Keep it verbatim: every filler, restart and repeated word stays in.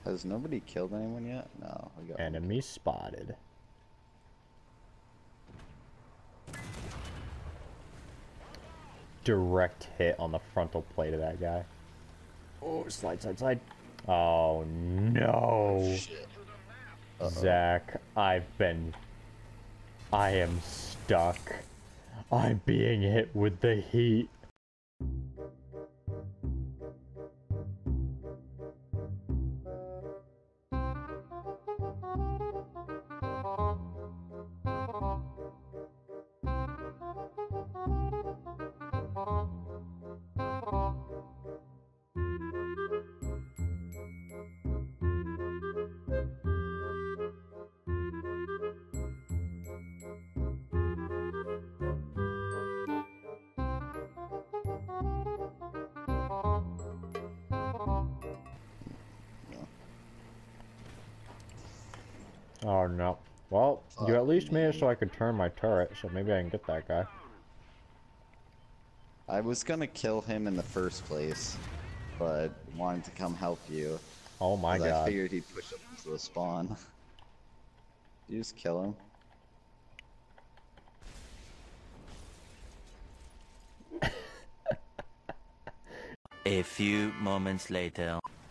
Has nobody killed anyone yet? No. We got Enemy spotted. Direct hit on the frontal plate of that guy. Oh, slide, slide, slide. Oh, no. Shit. Uh-oh. Zach, I've been... I am stuck. I'm being hit with the heat. Oh no. Well, Fuck you at least me. made it so I could turn my turret, so maybe I can get that guy. I was gonna kill him in the first place, but wanted to come help you. Oh my god. I figured he'd push up into the spawn. Did you just kill him? A few moments later.